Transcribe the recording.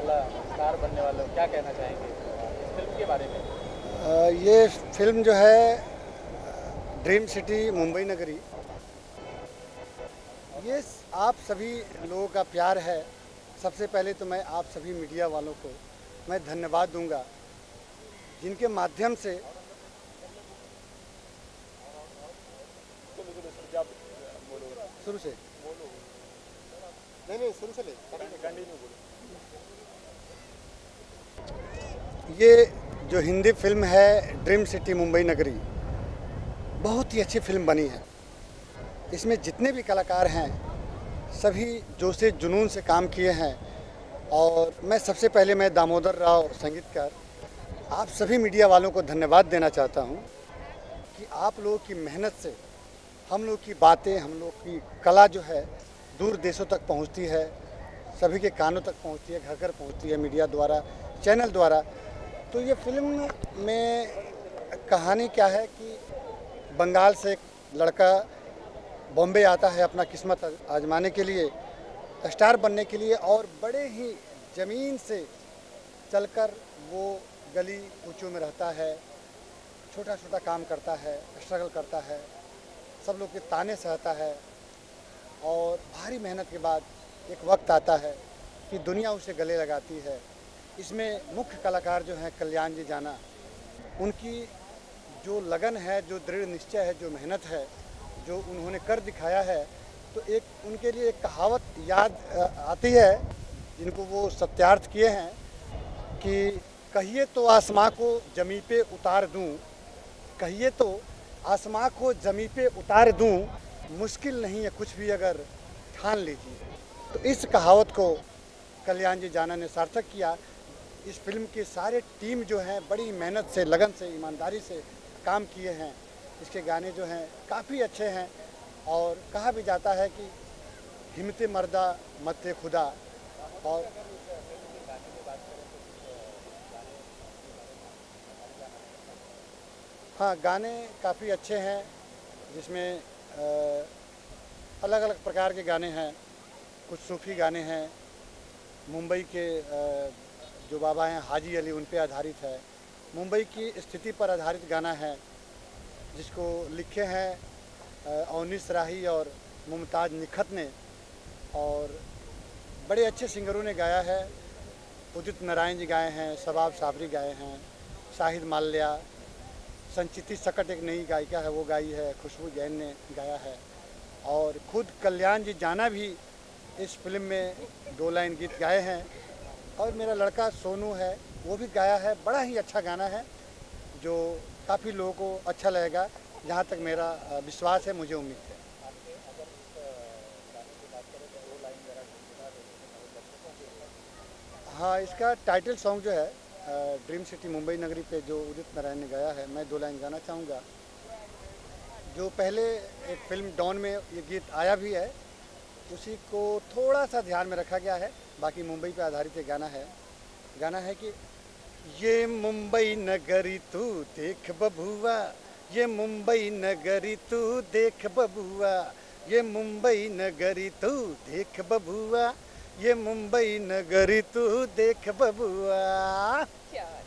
वाला स्टार बनने वाले हो, क्या कहना चाहेंगे इस फिल्म के बारे में? ये फिल्म जो है ड्रीम सिटी मुंबई नगरी, ये आप सभी लोगों का प्यार है। सबसे पहले तो मैं आप सभी मीडिया वालों को मैं धन्यवाद दूंगा, जिनके माध्यम से शुरू से नहीं शुरू से ले कंटिन्यू बोलो। ये जो हिंदी फिल्म है ड्रीम सिटी मुंबई नगरी, बहुत ही अच्छी फिल्म बनी है। इसमें जितने भी कलाकार हैं सभी जोश से जुनून से काम किए हैं। और मैं सबसे पहले मैं दामोदर राव संगीतकार आप सभी मीडिया वालों को धन्यवाद देना चाहता हूं कि आप लोगों की मेहनत से हम लोग की बातें, हम लोग की कला जो है दूर देशों तक पहुंचती है, सभी के कानों तक पहुंचती है, घर घर पहुंचती है मीडिया द्वारा, चैनल द्वारा। तो ये फिल्म में कहानी क्या है कि बंगाल से एक लड़का बॉम्बे आता है अपना किस्मत आजमाने के लिए, स्टार बनने के लिए, और बड़े ही ज़मीन से चलकर वो गली ऊंचों में रहता है, छोटा छोटा काम करता है, स्ट्रगल करता है, सब लोग के ताने सहता है। और भारी मेहनत के बाद एक वक्त आता है कि दुनिया उसे गले लगाती है। इसमें मुख्य कलाकार जो हैं कल्याण जी जाना, उनकी जो लगन है, जो दृढ़ निश्चय है, जो मेहनत है, जो उन्होंने कर दिखाया है, तो एक उनके लिए एक कहावत याद आती है जिनको वो सत्यार्थ किए हैं कि कहिए तो आसमां को ज़मीं पे उतार दूं, कहिए तो आसमां को ज़मीं पे उतार दूं, मुश्किल नहीं है कुछ भी अगर ठान लीजिए। तो इस कहावत को कल्याण जी जाना ने सार्थक किया। इस फिल्म की सारे टीम जो है बड़ी मेहनत से, लगन से, ईमानदारी से काम किए हैं। इसके गाने जो हैं काफ़ी अच्छे हैं और कहा भी जाता है कि हिम्मत मर्दा मत खुदा। और हाँ, गाने काफ़ी अच्छे हैं, जिसमें अलग अलग प्रकार के गाने हैं। कुछ सूफ़ी गाने हैं, मुंबई के जो बाबा हैं हाजी अली, उन पे आधारित है। मुंबई की स्थिति पर आधारित गाना है जिसको लिखे हैं अवनीश राही और मुमताज़ निखत ने, और बड़े अच्छे सिंगरों ने गाया है। उदित नारायण जी गाए हैं, शबाब साबरी गाए हैं, शाहिद माल्या, संचिति सकट एक नई गायिका है वो गाई है, खुशबू जैन ने गाया है, और खुद कल्याण जी जाना भी इस फिल्म में 2 लाइन गीत गाए हैं। और मेरा लड़का सोनू है वो भी गाया है। बड़ा ही अच्छा गाना है जो काफ़ी लोगों को अच्छा लगेगा, जहाँ तक मेरा विश्वास है, मुझे उम्मीद है। हाँ, इसका टाइटल सॉन्ग जो है ड्रीम सिटी मुंबई नगरी पे जो उदित नारायण ने गाया है, मैं 2 लाइन गाना चाहूँगा। जो पहले एक फिल्म डॉन में ये गीत आया भी है, उसी को थोड़ा सा ध्यान में रखा गया है। बाकी मुंबई पे आधारित एक गाना है कि ये मुंबई नगरी तू देख बबुआ, ये मुंबई नगरी तू देख बबुआ, ये मुंबई नगरी तू देख बबुआ, ये मुंबई नगरी तू देख बबुआ। क्या